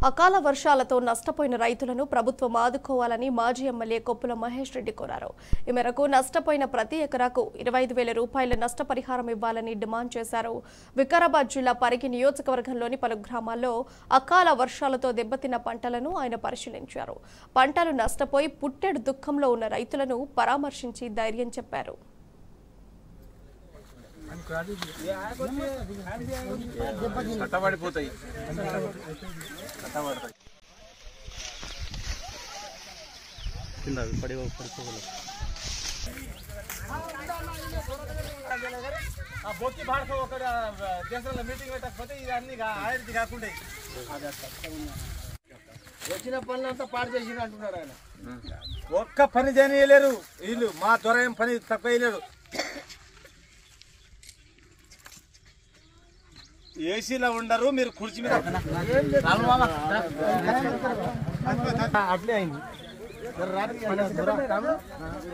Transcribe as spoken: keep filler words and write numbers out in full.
అకాల వర్షాలతో నష్టపోయిన రైతులను ప్రభుత్వం ఆదుకోవాలని మాజీ ఎమ్మెల్యే కొప్పుల మహేష్ రెడ్డి కోరారు. ఈ మేరకు నష్టపోయిన ప్రతి ఎకరాకు ఇరవై ఐదు వేల రూపాయల నష్టపరిహారం ఇవ్వాలని డిమాండ్ చేశారు. వికారాబాద్ జిల్లా పరిగి నియోజకవర్గంలోని పలు గ్రామాల్లో అకాల వర్షాలతో దెబ్బతిన్న పంటలను ఆయన పరిశీలించారు. పంటలు నష్టపోయి పుట్టెడు దుఃఖంలో ఉన్న రైతులను పరామర్శించి ధైర్యం చెప్పారు. కట్టబడిపోతాయి కింద పడి పడిపోగలరు. బొత్తి భాష ఒక దేశంలో మీటింగ్ పెట్టకపోతే ఇవన్నీ ఆయనకి కాకుండా వచ్చిన పనులంతా పాడు చేసి అంటున్నాడు ఆయన. ఒక్క పని చేయలేరు వీళ్ళు. మా దొర ఏం పని తక్కువ వేయలేరు. ఏసీలో ఉండరు, మీరు కుర్చీ మీద అట్లే అయింది.